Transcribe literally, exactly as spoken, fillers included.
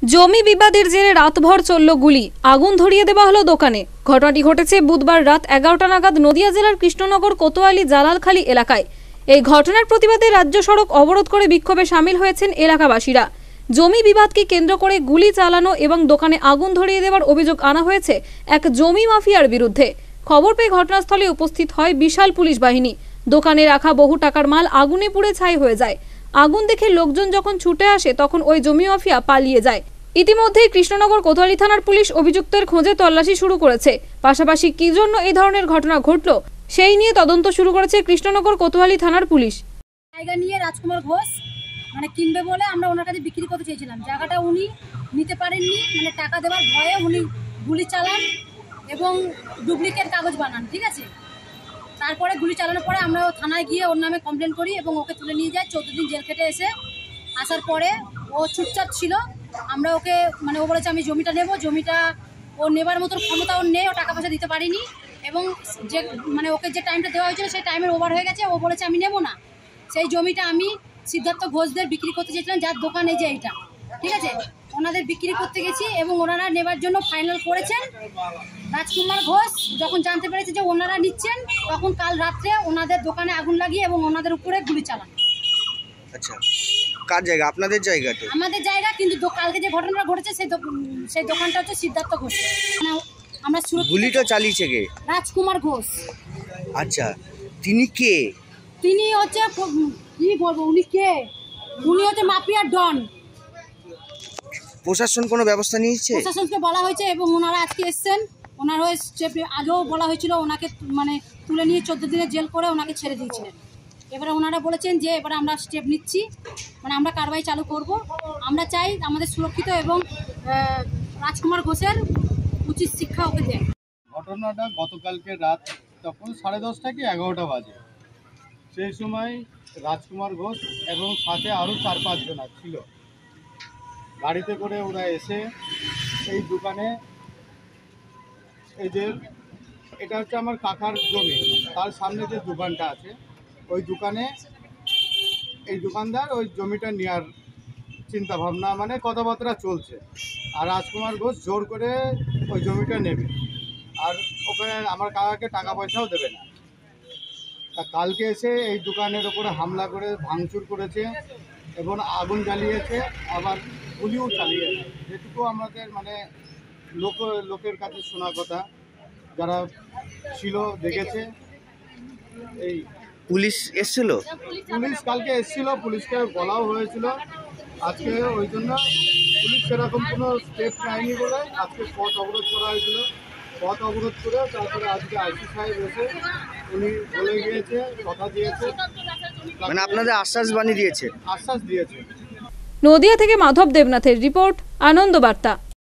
জমি বিবাদের জেরে রাতভর চলল গুলি, আগুন ধরিয়ে দেওয়া হলো দোকানে। ঘটনাটি ঘটেছে বুধবার রাত এগারোটা নাগাদ নদিয়া জেলার কৃষ্ণনগর কোতোয়ালি জালালখালী এলাকায়। এই ঘটনার প্রতিবাদে রাজ্য সড়ক অবরোধ করে বিক্ষোভে সামিল হয়েছেন এলাকাবাসীরা। জমি বিবাদকে কেন্দ্র করে গুলি চালানো এবং দোকানে আগুন ধরিয়ে দেওয়ার অভিযোগ আনা হয়েছে এক জমি মাফিয়ার বিরুদ্ধে। খবর পেয়ে ঘটনাস্থলে উপস্থিত হয় বিশাল পুলিশ বাহিনী। দোকানে রাখা বহু টাকার মাল আগুনে পুড়ে ছাই হয়ে যায়। আগুন দেখে লোকজন যখন ছুটে আসে তখন ওই জমি মাফিয়া পালিয়ে যায়। ইতিমধ্যেই কৃষ্ণনগর কোতোয়ালি থানার পুলিশ অভিযুক্তের খোঁজে তল্লাশি শুরু করেছে। পাশাপাশি কি জন্য এই ধরনের ঘটনা ঘটলো সেই নিয়ে তদন্ত শুরু করেছে কৃষ্ণনগর কোতোয়ালি থানার পুলিশ। জায়গা নিয়ে রাজকুমার ঘোষ মানে কিনবে বলে আমরা ওনার কাছে বিক্রি করতে চেয়েছিলাম। জায়গাটা উনি নিতে পারেননি, মানে টাকা দেওয়ার ভয়ে উনি গুলি চালান এবং ডুপ্লিকেট কাগজ বানান। ঠিক আছে, তারপরে গুলি চালানোর পরে আমরা থানায় গিয়ে ওর নামে কমপ্লেন করি এবং ওকে তুলে নিয়ে যাই। চোদ্দ দিন জেল খেটে এসে আসার পরে ও চুপচাপ ছিল। আমরা ওকে মানে ও বলেছে আমি জমিটা নেব, জমিটা ও নেবার মতো ক্ষমতা ওর নেই, ও টাকা পয়সা দিতে পারিনি এবং যে মানে ওকে যে টাইমটা দেওয়া হয়েছিল সেই টাইমের ওভার হয়ে গেছে। ও বলেছে আমি নেব না। সেই জমিটা আমি সিদ্ধার্থ ঘোষদের বিক্রি করতে চেয়েছিলাম, যার দোকান এই যে এইটা। ঠিক আছে, ওনাদের বিক্রি করতে গেছি এবং ওনারা নেবার জন্য ফাইনাল করেছেন। রাজকুমার ঘোষ যখন জানতে পেরেছে যে ওনারা নিচ্ছেন তখন কাল রাত্রে ওনাদের দোকানে আগুন লাগিয়ে এবং ওনাদের উপরে গুলি চালান। আচ্ছা, কার জায়গা? আপনাদের জায়গা তো? আমাদের জায়গা, কিন্তু কালকে যে ঘটনাটা ঘটেছে সেই সেই দোকানটা হচ্ছে সিদ্ধার্থ ঘোষ। আমরা গুলিটা চালিয়েছে কে? রাজকুমার ঘোষ। আচ্ছা, তিনি কে? তিনি হচ্ছে কি বলবো, উনি কে? উনি হচ্ছে মাফিয়ার ডন। প্রশাসন কোনো ব্যবস্থা নিয়েছে? প্রশাসনকে বলা হয়েছে এবং ওনারা আজকে এসছেন। ওনার হয়ে আগেও বলা হয়েছিল, ওনাকে মানে তুলে নিয়ে চোদ্দ দিনের জেল করে ওনাকে ছেড়ে দিয়েছিলেন। এবারে ওনারা বলেছেন যে এবারে আমরা স্টেপ নিচ্ছি, মানে আমরা কারবাই চালু করব। আমরা চাই আমাদের সুরক্ষিত এবং রাজকুমার ঘোষের উচিত শিক্ষা ওকে দেয়। ঘটনাটা গতকালকে রাত তখন সাড়ে দশটা কি এগারোটা বাজে। সেই সময় রাজকুমার ঘোষ এবং সাথে আরও চার পাঁচজন ছিল। গাড়িতে করে ওরা এসে এই দোকানে, এই যে এটা হচ্ছে আমার কাকার জমি, তার সামনে যে দোকানটা আছে ওই দোকানে এই দোকানদার ওই জমিটা নেওয়ার চিন্তা ভাবনা মানে কথাবার্তা চলছে। আর রাজকুমার ঘোষ জোর করে ওই জমিটা নেবে আর ওখানে আমার কাকাকে টাকা পয়সাও দেবে না। তা কালকে এসে এই দোকানের ওপরে হামলা করে ভাঙচুর করেছে এবং আগুন জ্বালিয়েছে, আবার গুলিও চালিয়েছে। যেটুকু আমাদের মানে লোক লোকের কাছে শোনা কথা, যারা ছিল দেখেছে। এই পুলিশ এসেছিল? পুলিশ কালকে এসেছিল, পুলিশকে বলাও হয়েছিল। আজকে ওই জন্য পুলিশ সেরকম কোনো স্টেপ নেয়নি বলে আজকে পথ অবরোধ করা হয়েছিল। পথ অবরোধ করে তারপরে আজকে আইসি সাহেব এসে উনি বলে গিয়েছে, কথা দিয়েছে, মানে আপনাদের আশ্বাস বাণী দিয়েছে? আশ্বাস দিয়েছে। নদিয়া থেকে মাধব দেবনাথের রিপোর্ট, আনন্দ বার্তা।